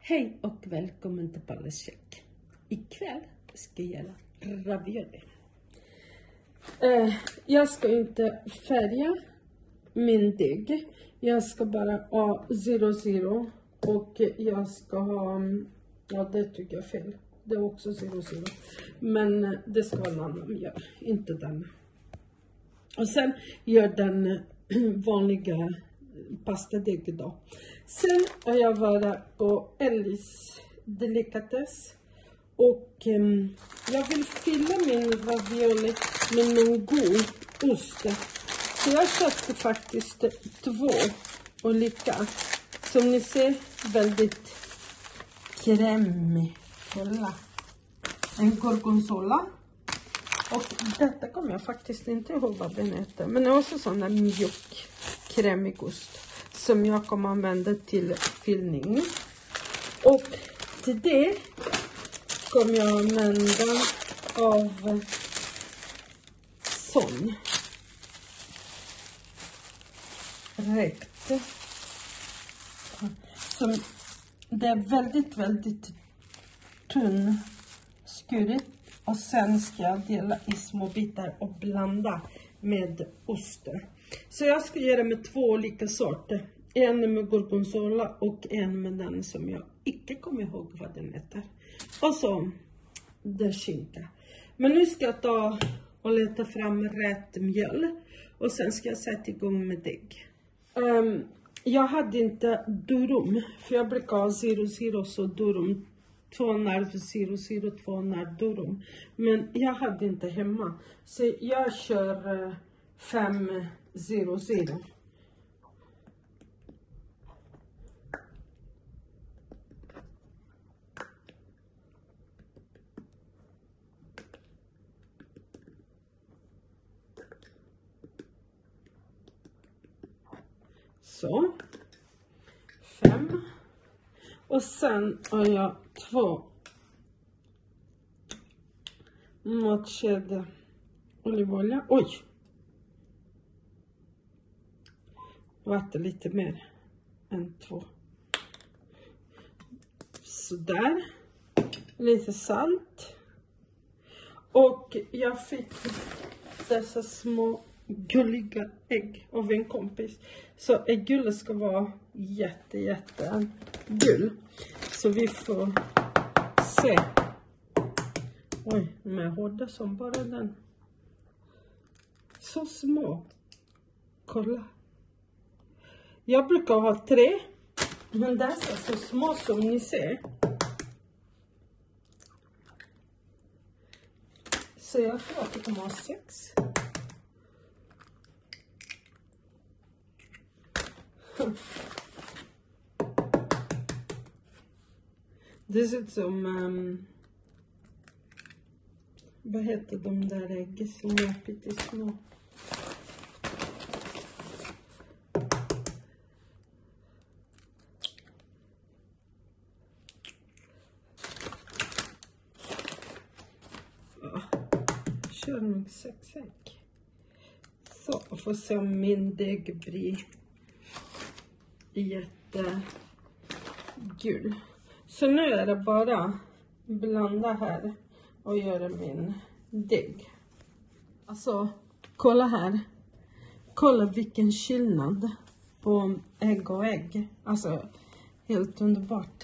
Hej och välkommen till Palles kök. Ikväll ska jag göra ravioli. Jag ska inte färga min deg. Jag ska bara ha 0,0 och jag ska ha, ja det tycker jag fel. Det är också 0,0. Men det ska vara en annan gör, inte den. Och sen gör den vanliga pastadeg då. Sen har jag varit på Ellis delikatess och jag vill fylla min ravioli med någon god ost. Så jag köpte faktiskt 2 olika. Som ni ser, väldigt krämfulla. En gorgonzola. Och detta kommer jag faktiskt inte ihåg vad den heter. Men det är också sån där mjuk, krämig ost. Som jag kommer använda till fyllning. Och till det kommer jag använda av sån. Räkt. Som det är väldigt tunn skurit. Och sen ska jag dela i små bitar och blanda med osten. Så jag ska göra med 2 olika sorter. En med gorgonzola och en med den som jag inte kommer ihåg vad den heter. Och så det skinka. Men nu ska jag ta och leta fram rätt mjöl. Och sen ska jag sätta igång med deg. Jag hade inte durum. För jag brukar ha 0,0 så durum. 2,5 0,0, 2,5 durum. Men jag hade inte hemma. Så jag kör 5,0. Så. 5. Och sen har jag 2 matskedar olivolja. Oj! Vatten lite mer än 2. Sådär. Lite salt. Och jag fick dessa små gulliga ägg av en kompis. Så ägggullet ska vara jätte gul. Så vi får se. Oj, de är hårda som bara den. Så små. Kolla. Jag brukar ha 3. Men dessa är så små som ni ser. Så jag tror att det kommer ha 6. Det ser ut som vad heter de där äggen som är pyttesmå? Ja, kör nog 6 ägg. Så, jag får se om min deg blir jättegul. Så nu är det bara blanda här och göra min deg. Alltså, kolla här. Kolla vilken skillnad på ägg och ägg. Alltså, helt underbart.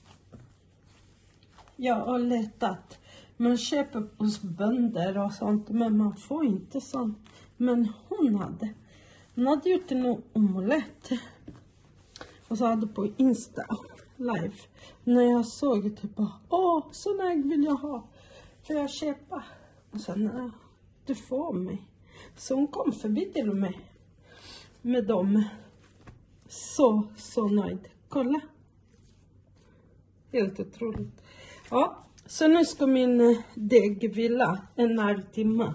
Jag har letat. Man köper hos bönder och sånt, men man får inte sånt. Men hon hade gjort en omelett. Och så hade på Insta live. När jag såg det typ bara, sån ägg vill jag ha. För jag köpa. Och sen, du får mig. Så hon kom förbi till och med dem. Så nöjd. Kolla. Helt otroligt. Ja, så nu ska min deg vila en halvtimme.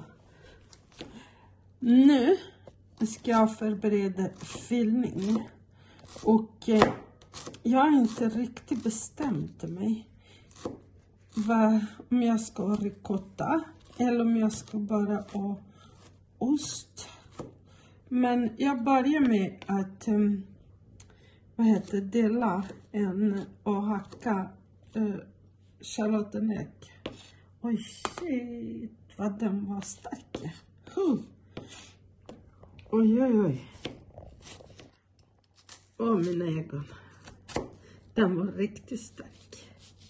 Nu ska jag förbereda fyllning. Och jag har inte riktigt bestämt mig om jag ska ha ricotta eller om jag ska bara ha ost. Men jag börjar med att dela en och hacka schalottenägg. Oj, shit, vad den var stark. Oj, oj, oj. Åh, mina ögon. Den var riktigt stark.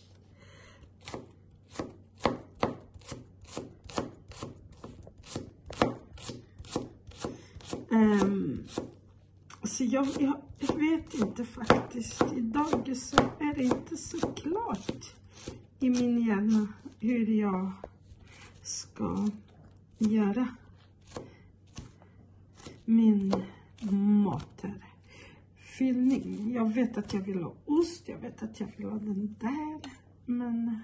Så jag vet inte faktiskt. Idag så är det inte så klart i min hjärna hur jag ska göra min mat här. Fyllning. Jag vet att jag vill ha ost. Jag vet att jag vill ha den där. Men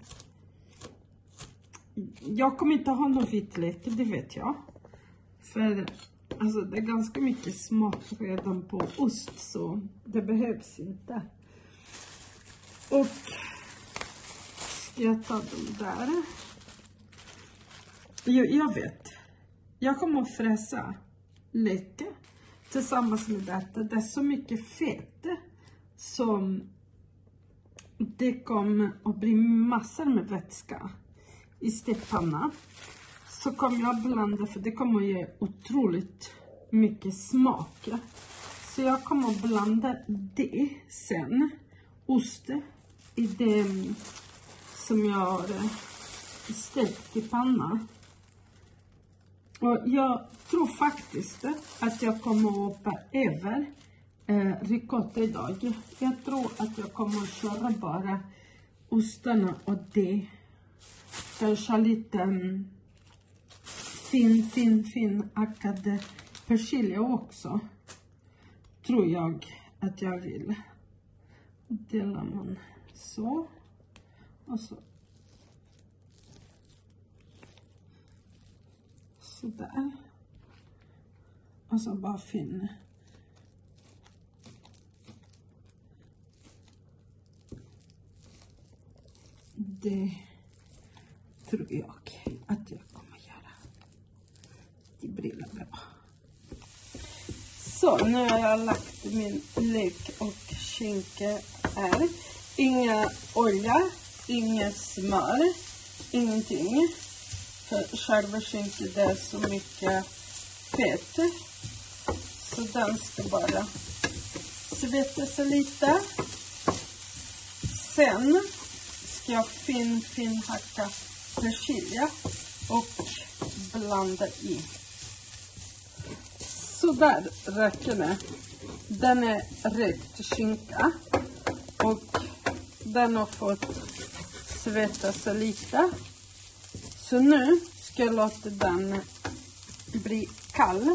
jag kommer inte ha någon vitlök. Det vet jag. För alltså, det är ganska mycket smak redan på ost. Så det behövs inte. Och ska jag ta dem där. Jag vet. Jag kommer att fräsa lite. Tillsammans med detta. Det är så mycket fett. Som det kommer att bli massor med vätska i stekpannan. Så kommer jag blanda, för det kommer att ge otroligt mycket smak. Så jag kommer att blanda det sen. Ost i det som jag har stekt i pannan. Och jag tror faktiskt att jag kommer att hoppa över ricotta idag. Jag tror att jag kommer att köra bara ostarna och det. Kanske lite fin hackad persilja också. Tror jag att jag vill. Delar man så. Och så. Sådär. Och så bara fin. Det tror jag att jag kommer göra. Det blir bra. Så nu har jag lagt min lök och skinka här. Inga olja, inga smör, ingenting. För själva skinkan det är så mycket fett. Så den ska bara svettas lite. Sen ska jag fin hacka persilja och blanda i. Så där räcker det. Den är rätt skinka och den har fått svettas lite. Så nu ska jag låta den bli kall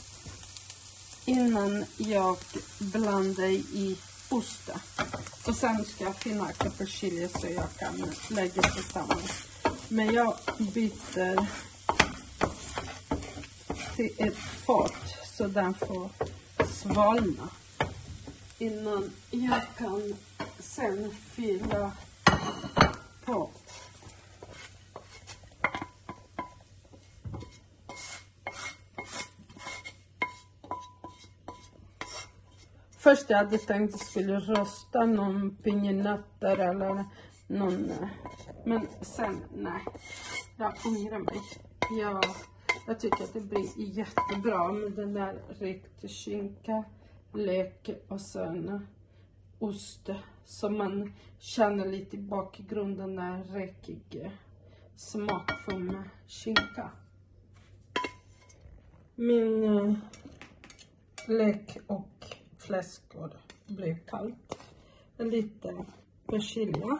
innan jag blandar i osten. Och sen ska jag finhacka persilja så jag kan lägga tillsammans. Men jag byter till ett fat så den får svalna. Innan jag kan sen fylla på. Först jag hade tänkt att jag skulle rosta någon pinjenötter eller någon. Men sen nej. Jag ångrar mig. Jag tycker att det blir jättebra med den där riktig skinka, lök och sen ost. Så man känner lite i bakgrunden när räckig smak från skinka. Min lök och fläskor blev kallt. Lite persilja.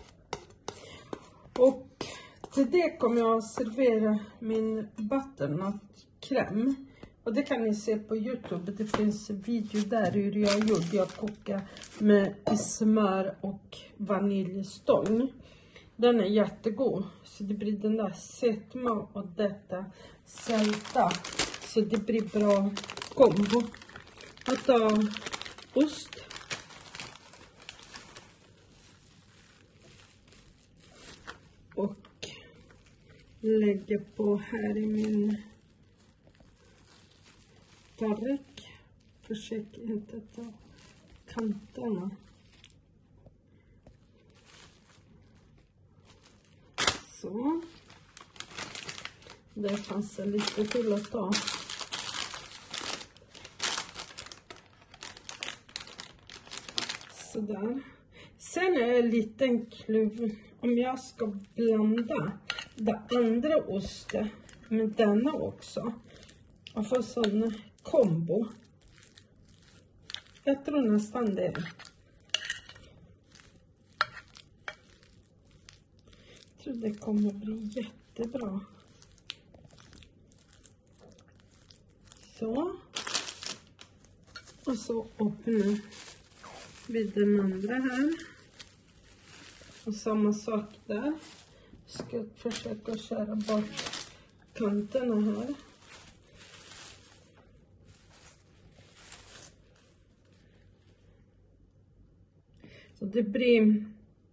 Och till det kommer jag att servera min butternut-kräm. Och det kan ni se på YouTube. Det finns en video där hur jag gjorde. Jag kokar med smör och vaniljstång. Den är jättegod. Så det blir den där sötma och detta sälta. Så det blir bra kombo. Jag tar ost. Och lägger på här i min tallrik. Försök inte ta kanterna. Så. Där fanns det lite till att ta. Sådär. Sen är det en liten kluv. Om jag ska blanda det andra osten med denna också. Och få sån kombo. Jag tror nästan det. Jag tror det kommer bli jättebra. Så. Och så öppna vid den andra här. Och samma sak där. Ska försöka skära bort kanterna här. Så det blir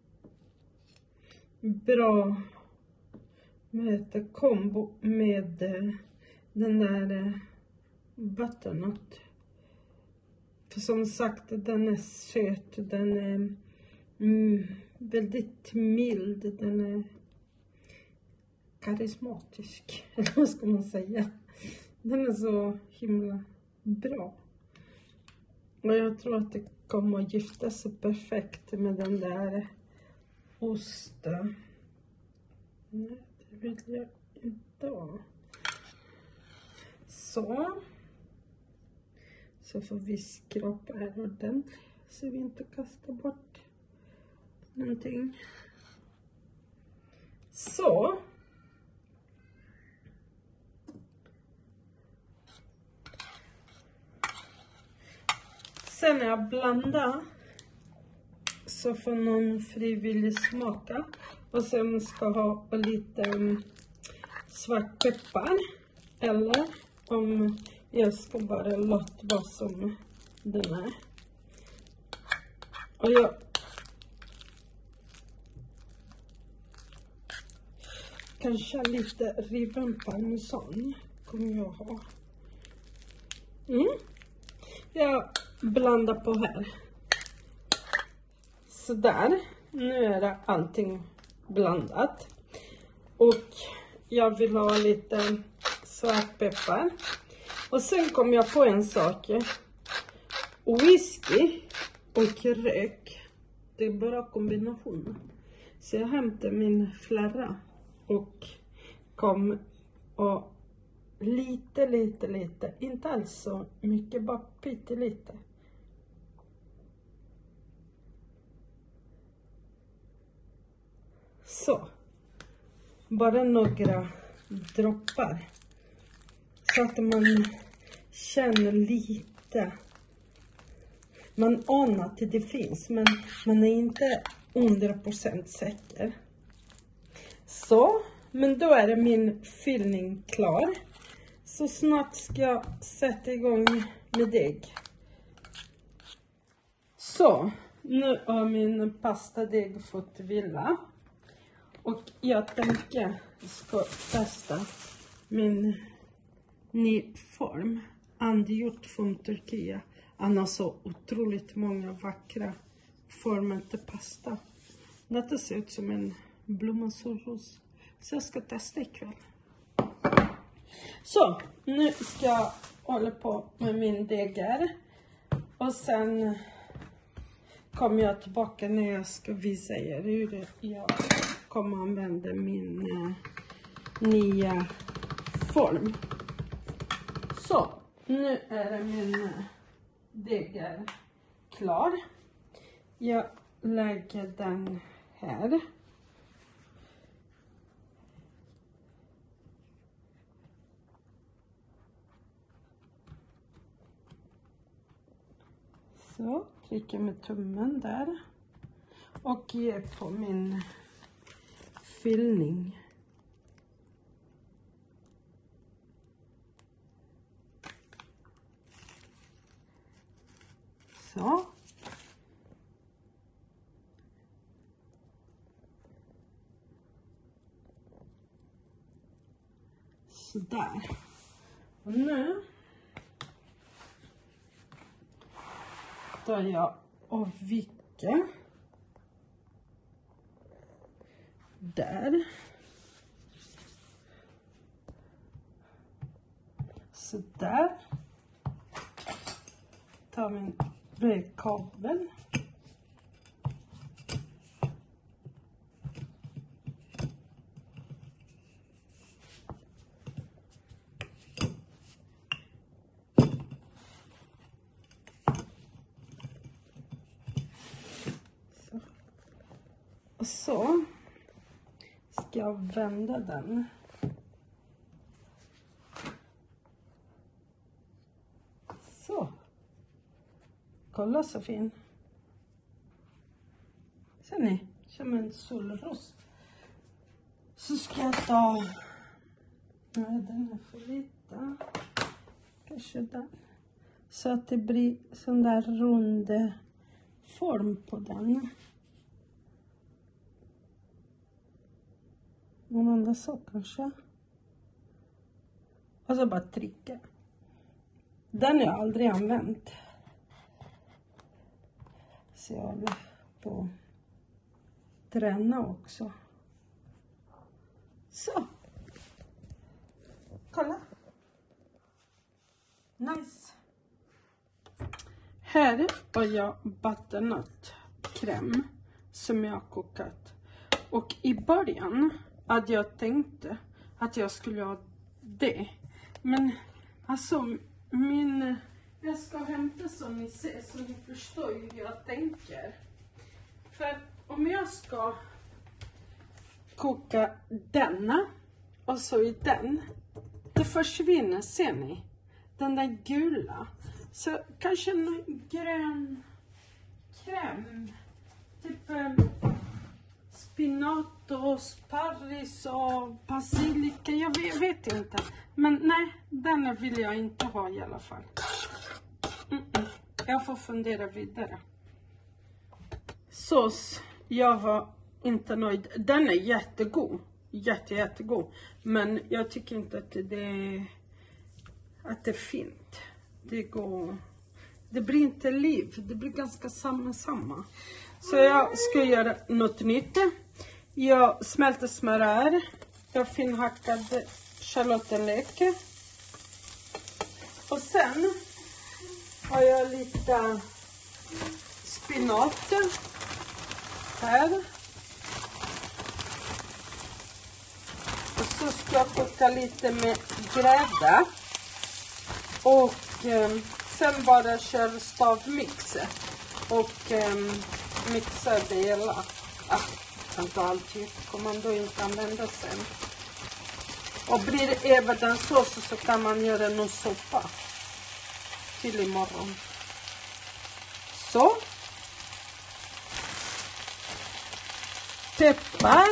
bra med kombo med den där butternut. För som sagt, den är söt, den är väldigt mild, den är karismatisk, eller vad ska man säga. Den är så himla bra. Och jag tror att det kommer att gifta sig perfekt med den där osten. Nej, det vill jag inte ha. Så får vi skrapa här ordentligt så vi inte kastar bort någonting. Så. Sen när jag blandar så får någon frivillig smaka. Och sen ska ha lite svartpeppar. Eller om jag ska bara låta vad som den är. Och jag kanske lite riven parmesan kommer jag ha. Jag blandar på här. Så där. Nu är det allting blandat. Och jag vill ha lite svartpeppar. Och sen kom jag på en sak. Whisky och rök. Det är bara kombinationen. Så jag hämtade min flarra. Och kom och lite. Inte alls så mycket, bara pyttelite. Så. Bara några droppar. Så att man känner lite. Man anar att det finns, men man är inte 100% säker. Så, men då är det min fyllning klar. Så snart ska jag sätta igång med deg. Så, nu har min pastadeg fått vila. Och jag tänker ska testa min ny form. Angjort från Turkiet. Han har så otroligt många vackra former till pasta. Det ser ut som en blommansåros. Så jag ska testa ikväll. Så, nu ska jag hålla på med min deg här. Och sen kommer jag tillbaka när jag ska visa er hur jag kommer använda min nya form. Så, nu är det min deg klar. Jag lägger den här. Så, trycker med tummen där. Och ger på min fyllning. Så. Sådär. Och nu tar jag och vicka. Där. Så där. Tar min brevkabel. Och så ska jag vända den. Så. Kolla så fin. Ser ni? Som en solros. Så ska jag ta... Nej, den är för liten. Kanske den. Så att det blir sån där rund form på den. Använda så kanske. Och så bara trycka. Den har jag aldrig använt. Så jag håller på att träna också. Så. Kolla. Nice. Här har jag butternut-kräm som jag har kokat. Och i början hade jag tänkt att jag skulle ha det. Men alltså jag ska hämta så ni ser, så ni förstår hur jag tänker. För om jag ska koka denna och så i den, det försvinner, ser ni? Den där gula. Så kanske en grön kräm. Typ spinat och sparris och basilika. Jag vet inte. Men nej, den vill jag inte ha i alla fall. Jag får fundera vidare. Sås. Jag var inte nöjd. Den är jättegod. Jättegod. Men jag tycker inte att det är fint. Det blir inte liv. Det blir ganska samma. Så jag ska göra något nytt. Jag smälter smör här. Jag finhackade schalottenlök. Och sen har jag lite spinat här. Och så ska jag koka lite med grädde. Och sen bara kör stavmixer. Och mixa det hela. Inte alltid. Kommer man då inte använda sen. Och blir det över den såsen så kan man göra någon soppa. Till imorgon. Så. Peppar.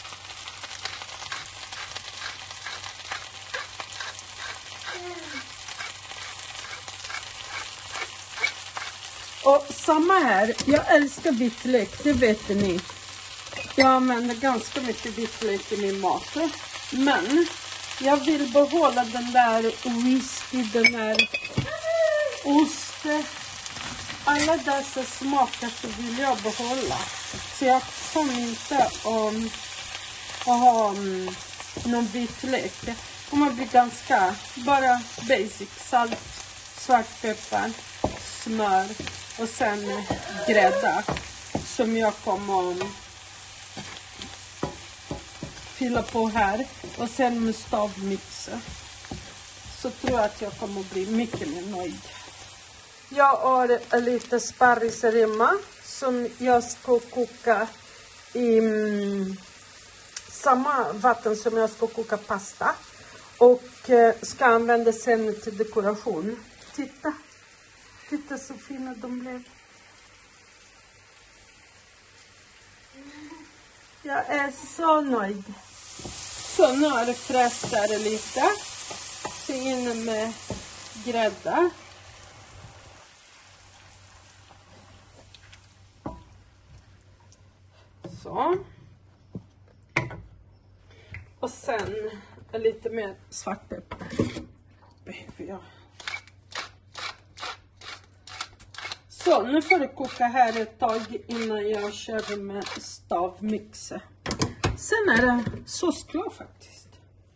Och samma här, jag älskar vitlök, det vet ni. Jag använder ganska mycket vitlök i min mat. Men jag vill behålla den där whisky, den där ost. Alla dessa smaker så vill jag behålla. Så jag kommer inte att ha någon vitlök. Det kommer bli ganska, bara basic, salt, svartpeppar, smör och sen grädde som jag kommer att fylla på här. Och sen med stavmixer. Så tror jag att jag kommer att bli mycket mer nöjd. Jag har lite sparrisrimma som jag ska koka i samma vatten som jag ska koka pasta. Och ska använda sen till dekoration. Titta så fina de blev. Jag är så nöjd. Så nu har det fräst där lite. Så in med grädde. Så. Och sen lite mer svartpeppar. Behöver jag. Så nu får det koka här ett tag innan jag kör med stavmixer. Sen är det såsklar faktiskt.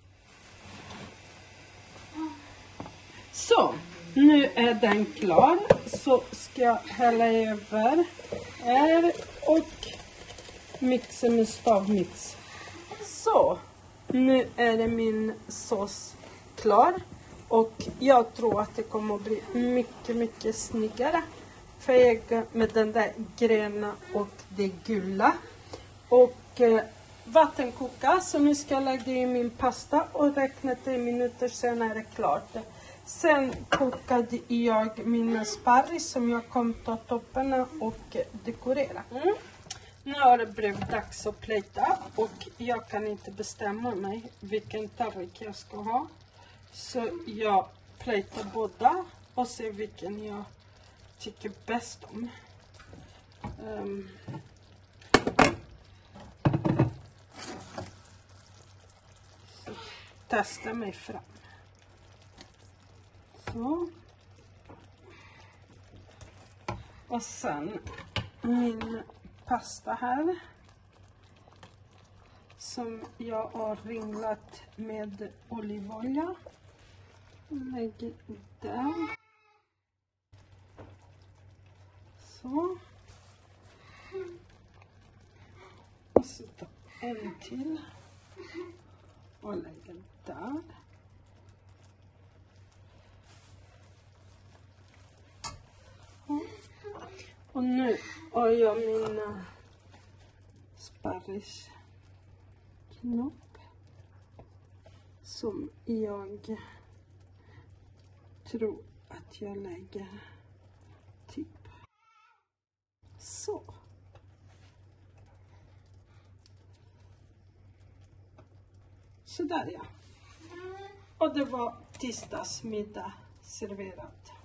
Så, nu är den klar. Så ska jag hälla över här och mixa med stavmix. Så, nu är det min sås klar. Och jag tror att det kommer att bli mycket snyggare färg med den där gröna och det gula. Och vatten kokar, så nu ska jag lägga i min pasta och räkna 3 minuter, sen är det klart. Sen kokade jag mina sparris som jag kommer ta topparna och dekorera. Nu har det blivit dags att plita och jag kan inte bestämma mig vilken tallrik jag ska ha. Så jag plitar båda och ser vilken jag tycker bäst om. Så testa mig fram. Så. Och sen min pasta här. Som jag har ringlat med olivolja. Lägger där. Så. Och så tar en till. Och lägger där. Och nu har jag mina sparrisknopp som jag tror att jag lägger typ så. Så där ja. Och det var tisdagsmiddag serverat.